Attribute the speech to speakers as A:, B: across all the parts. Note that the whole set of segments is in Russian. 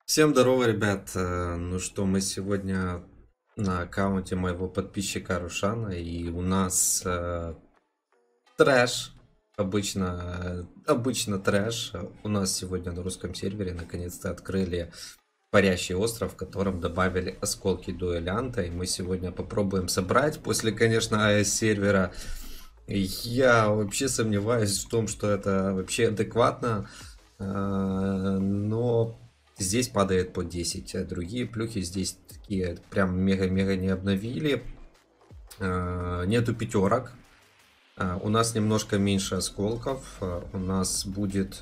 A: Всем здорово, ребят. Ну что, мы сегодня на аккаунте моего подписчика Рушана, и у нас трэш. Обычно трэш. У нас сегодня на русском сервере наконец-то открыли парящий остров, в котором добавили осколки дуэлянта, и мы сегодня попробуем собрать после, конечно, АЭС сервера. Я вообще сомневаюсь в том, что это вообще адекватно, но здесь падает по 10, а другие плюхи здесь такие прям мега-мега не обновили. Нету пятерок, у нас немножко меньше осколков, у нас будет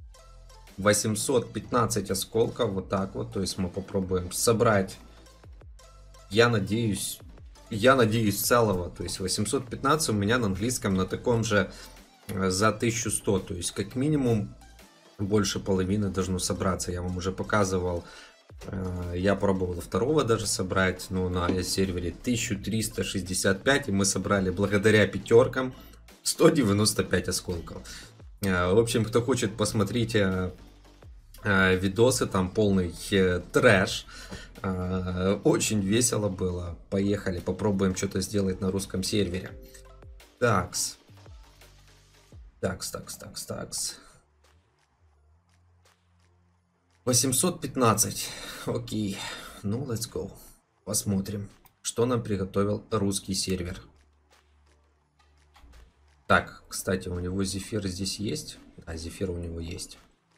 A: 815 осколков, вот так вот, то есть мы попробуем собрать, я надеюсь целого, то есть 815 у меня на английском на таком же за 1100, то есть как минимум больше половины должно собраться. Я вам уже показывал, я пробовал второго даже собрать, но на сервере 1365, и мы собрали благодаря пятеркам 195 осколков. В общем, кто хочет, посмотрите видосы, там полный трэш. Очень весело было. Поехали, попробуем что-то сделать на русском сервере. Такс. 815. Окей. Ну, let's go. Посмотрим, что нам приготовил русский сервер. Так, кстати, у него зефир здесь есть. А, зефир у него есть.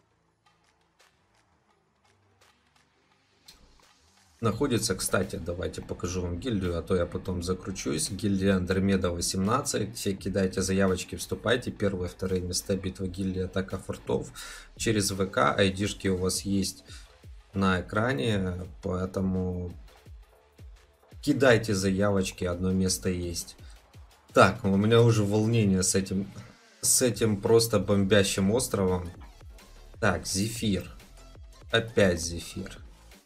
A: Находится, кстати, давайте покажу вам гильдию, а то я потом закручусь. Гильдия Андромеда 18. Все кидайте заявочки, вступайте. Первые, вторые места, битва гильдии, атака фортов. Через ВК айдишки у вас есть на экране, поэтому кидайте заявочки, одно место есть. Так, у меня уже волнение с этим просто бомбящим островом. Так, зефир. Опять зефир.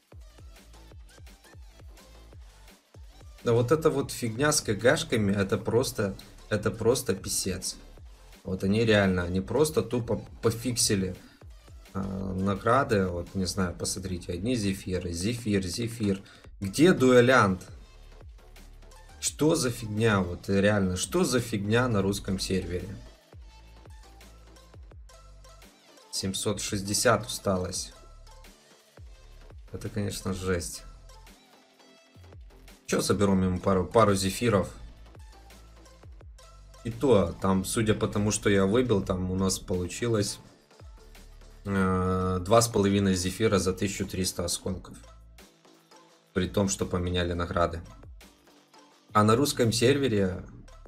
A: Да вот эта вот фигня с КГшками, это просто писец. Вот они реально, они просто тупо пофиксили награды. Вот, не знаю, посмотрите, одни зефиры, зефир. Где дуэлянт? Что за фигня, вот реально, что за фигня на русском сервере? 760 усталось. Это, конечно, жесть. Че, соберем ему пару зефиров? И то, там, судя по тому, что я выбил, там у нас получилось 2,5 зефира за 1300 осколков. При том, что поменяли награды. А на русском сервере...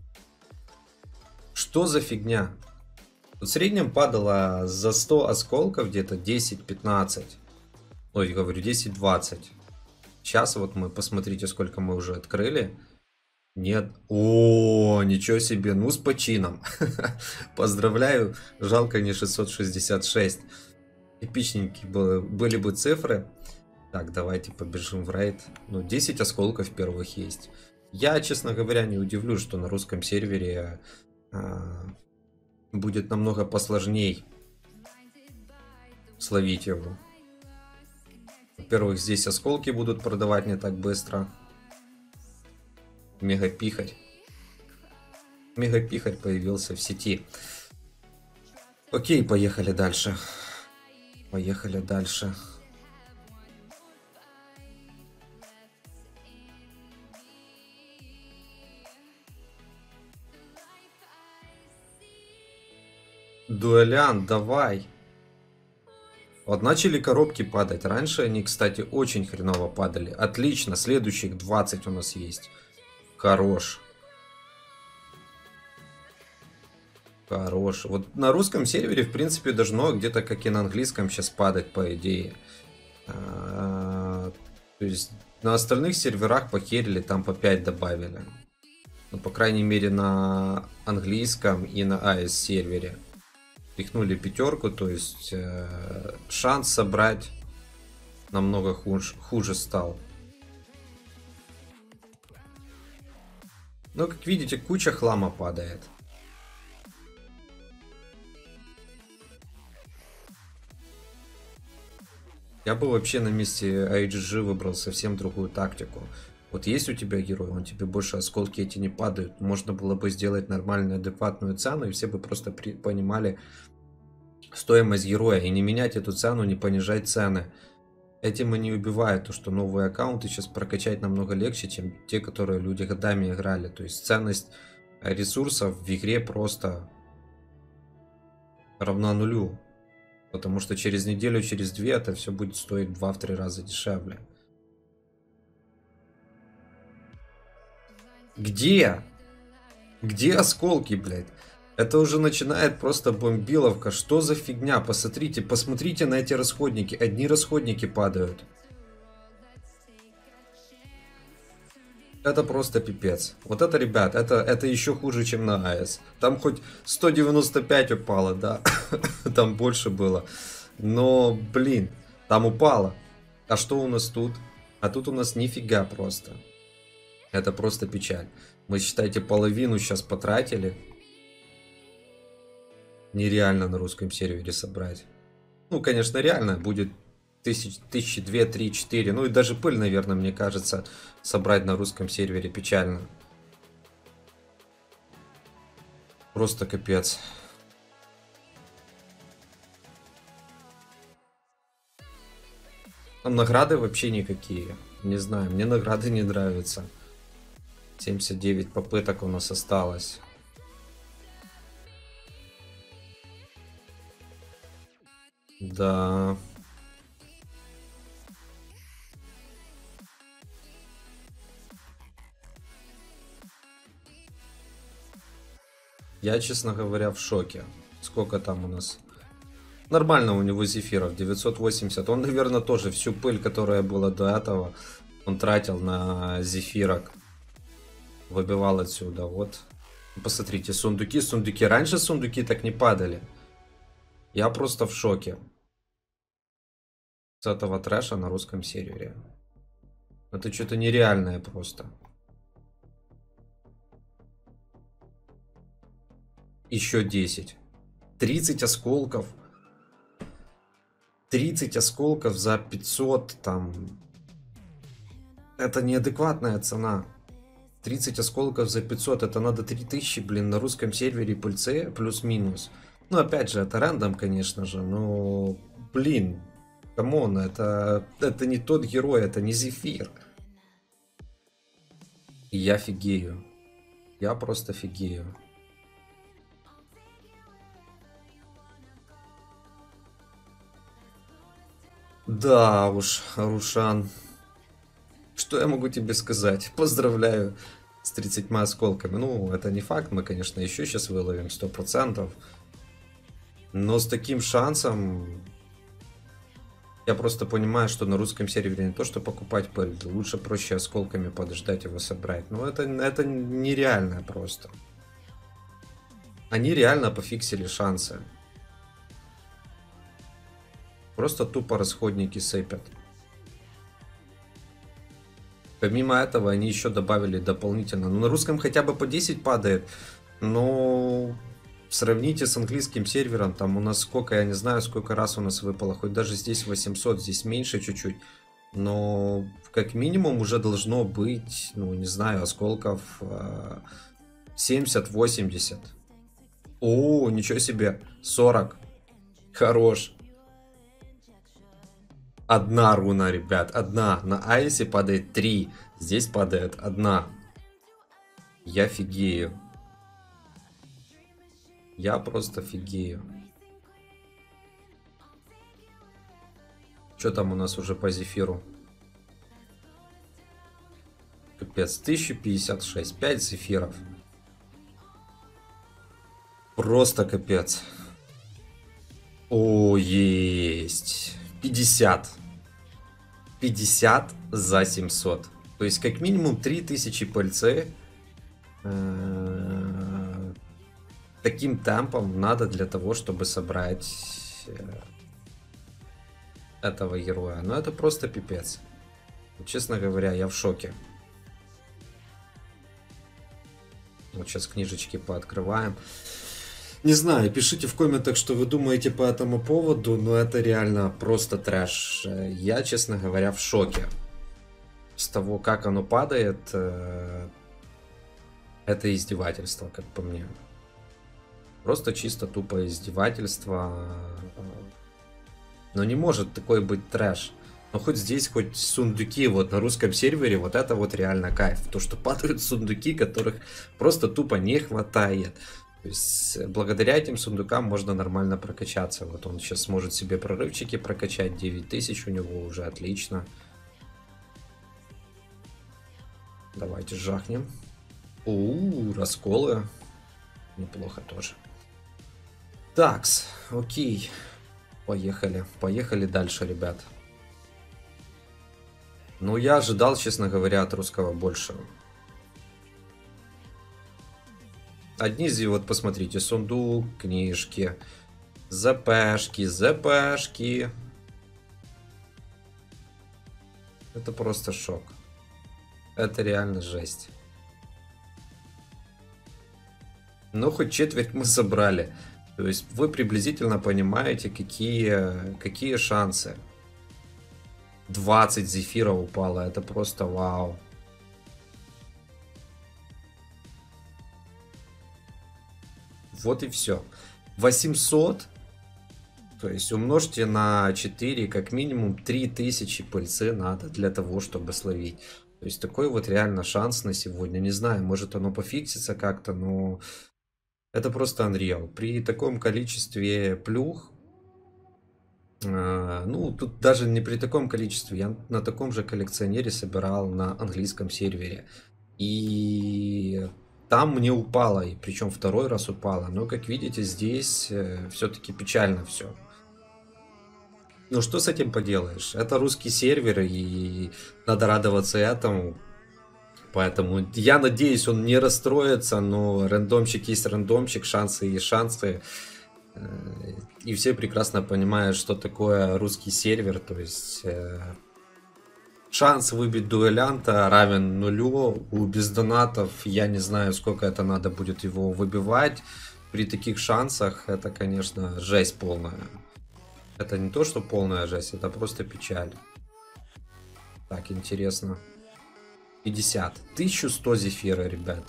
A: Что за фигня? В среднем падало за 100 осколков где-то 10-15. Ой, говорю, 10-20. Сейчас вот мы, посмотрите, сколько мы уже открыли. Нет. О, ничего себе. Ну, с почином. Поздравляю. Жалко, не 666. Эпичненькие были бы цифры. Так, давайте побежим в рейд. Ну, 10 осколков первых есть. Я, честно говоря, не удивлюсь, что на русском сервере будет намного посложней словить его. Во-первых, здесь осколки будут продавать не так быстро. Мегапихарь. Мегапихарь появился в сети. Окей, поехали дальше. Поехали дальше. Дуэлянт, давай. Вот начали коробки падать. Раньше они, кстати, очень хреново падали. Отлично, следующих 20 у нас есть. Хорош. Хорош. Вот на русском сервере, в принципе, должно где-то, как и на английском, сейчас падать, по идее. То есть на остальных серверах похерили, там по 5 добавили. Ну, по крайней мере, на английском и на АЭС сервере. Пихнули пятерку, то есть шанс собрать намного хуже стал. Ну, как видите, куча хлама падает. Я бы вообще на месте IGG выбрал совсем другую тактику. Вот есть у тебя герой, он тебе больше осколки эти не падают. Можно было бы сделать нормальную, адекватную цену, и все бы просто понимали стоимость героя. И не менять эту цену, не понижать цены. Этим они убивают то, что новые аккаунты сейчас прокачать намного легче, чем те, которые люди годами играли. То есть ценность ресурсов в игре просто равна нулю. Потому что через неделю, через две это все будет стоить в 2-3 раза дешевле. Где? Где осколки, блядь? Это уже начинает просто бомбиловка. Что за фигня? Посмотрите, посмотрите на эти расходники. Одни расходники падают. Это просто пипец. Вот это, ребят, это еще хуже, чем на АЭС. Там хоть 195 упало, да. Там больше было. Но, блин, там упало. А что у нас тут? А тут у нас нифига просто. Это просто печаль. Мы, считайте, половину сейчас потратили. Нереально на русском сервере собрать. Ну, конечно, реально будет тысячи две, три, четыре. Ну и даже пыль, наверное, мне кажется, собрать на русском сервере печально. Просто капец. А награды вообще никакие. Не знаю, мне награды не нравятся. 79 попыток у нас осталось. Да. Я, честно говоря, в шоке. Сколько там у нас? Нормально у него зефиров, 980. Он, наверное, тоже всю пыль, которая была до этого, он тратил на зефирок. Выбивал отсюда, вот. Посмотрите, сундуки, сундуки. Раньше сундуки так не падали. Я просто в шоке. С этого трэша на русском сервере. Это что-то нереальное просто. Еще 10. 30 осколков. 30 осколков за 500 там. Это неадекватная цена. 30 осколков за 500, это надо 3000, блин, на русском сервере пыльце, плюс-минус. Ну, опять же, это рандом, конечно же, но, блин, камон, это не тот герой, это не Зефир. И я фигею. Я просто фигею. Да уж, Рушан. Что я могу тебе сказать? Поздравляю с 30 осколками. Ну, это не факт, мы, конечно, еще сейчас выловим 100%. Но с таким шансом я просто понимаю, что на русском сервере не то, что покупать пыль, лучше проще осколками подождать его собрать. Но это нереально просто. Они реально пофиксили шансы. Просто тупо расходники сыпят. Помимо этого, они еще добавили дополнительно. Ну, на русском хотя бы по 10 падает. Но сравните с английским сервером. Там у нас сколько, я не знаю, сколько раз у нас выпало. Хоть даже здесь 800, здесь меньше чуть-чуть. Но как минимум уже должно быть, ну, не знаю, осколков 70-80. О, ничего себе. 40. Хорош. Одна руна, ребят, одна. На Айсе падает 3, здесь падает одна. Я фигею. Я просто фигею. Что там у нас уже по зефиру? Капец, 1056, 5 зефиров. Просто капец. О, есть. 50. 50 за 700. То есть как минимум 3000 пыльцы таким темпом надо для того, чтобы собрать этого героя. Но это просто пипец. Честно говоря, я в шоке. Вот сейчас книжечки пооткрываем. Не знаю, пишите в комментах, что вы думаете по этому поводу, но это реально просто трэш. Я, честно говоря, в шоке с того, как оно падает. Это издевательство, как по мне. Просто чисто тупо издевательство. Но не может такой быть трэш. Но хоть здесь, хоть сундуки вот на русском сервере, вот это вот реально кайф. То, что падают сундуки, которых просто тупо не хватает. То есть благодаря этим сундукам можно нормально прокачаться. Вот он сейчас сможет себе прорывчики прокачать. 9000 у него уже отлично. Давайте жахнем. Расколы. Неплохо тоже. Такс, окей. Поехали. Поехали дальше, ребят. Ну, я ожидал, честно говоря, от русского большего. Одни из вот посмотрите, сундук, книжки, ЗПшки, ЗПшки. Это просто шок. Это реально жесть. Но хоть четверть мы собрали. То есть вы приблизительно понимаете, какие шансы. 20 зефира упало, это просто вау. Вот и все. 800, то есть умножьте на 4, как минимум 3000 пыльцы надо для того, чтобы словить. То есть такой вот реально шанс на сегодня. Не знаю, может оно пофиксится как-то, но это просто Unreal. При таком количестве плюх, ну, тут даже не при таком количестве, я на таком же коллекционере собирал на английском сервере. И там мне упало, и причем второй раз упало. Но, как видите, здесь все-таки печально все. Ну, что с этим поделаешь? Это русский сервер, и надо радоваться этому. Поэтому я надеюсь, он не расстроится, но рандомчик есть рандомчик, шансы есть шансы. И все прекрасно понимают, что такое русский сервер. То есть шанс выбить дуэлянта равен нулю. Без донатов я не знаю, сколько это надо будет его выбивать. При таких шансах это, конечно, жесть полная. Это не то, что полная жесть, это просто печаль. Так, интересно. 50. 1100 зефира, ребят.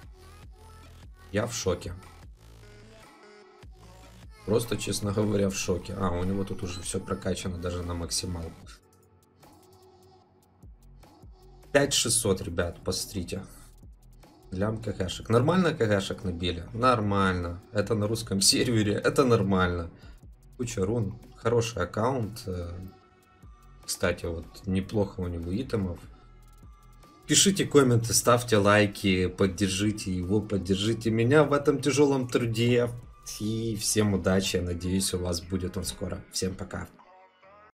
A: Я в шоке. Просто, честно говоря, в шоке. У него тут уже все прокачано даже на максималку. 5600, ребят, посмотрите. Лям КГшек. Нормально КГшек набили? Нормально. Это на русском сервере, это нормально. Куча рун. Хороший аккаунт. Кстати, вот неплохо у него итемов. Пишите комменты, ставьте лайки, поддержите его, поддержите меня в этом тяжелом труде. И всем удачи, надеюсь, у вас будет он скоро. Всем пока.